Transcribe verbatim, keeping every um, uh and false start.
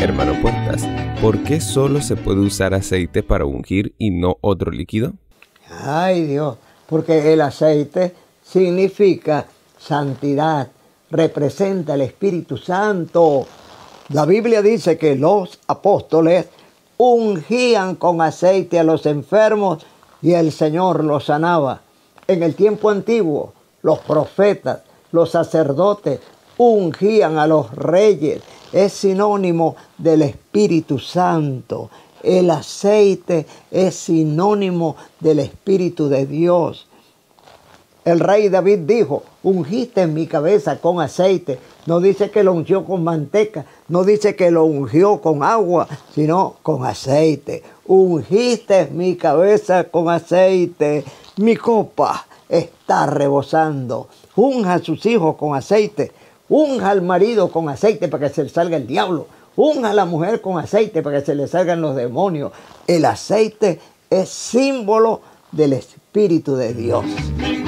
Hermano Puertas, ¿por qué solo se puede usar aceite para ungir y no otro líquido? Ay Dios, porque el aceite significa santidad, representa el Espíritu Santo. La Biblia dice que los apóstoles ungían con aceite a los enfermos y el Señor los sanaba. En el tiempo antiguo, los profetas, los sacerdotes ungían a los reyes. Es sinónimo del Espíritu Santo. El aceite es sinónimo del Espíritu de Dios. El rey David dijo, ungiste mi cabeza con aceite. No dice que lo ungió con manteca, no dice que lo ungió con agua, sino con aceite. Ungiste mi cabeza con aceite, mi copa está rebosando. Unja a sus hijos con aceite, unja al marido con aceite para que se le salga el diablo. Unja a la mujer con aceite para que se le salgan los demonios. El aceite es símbolo del Espíritu de Dios.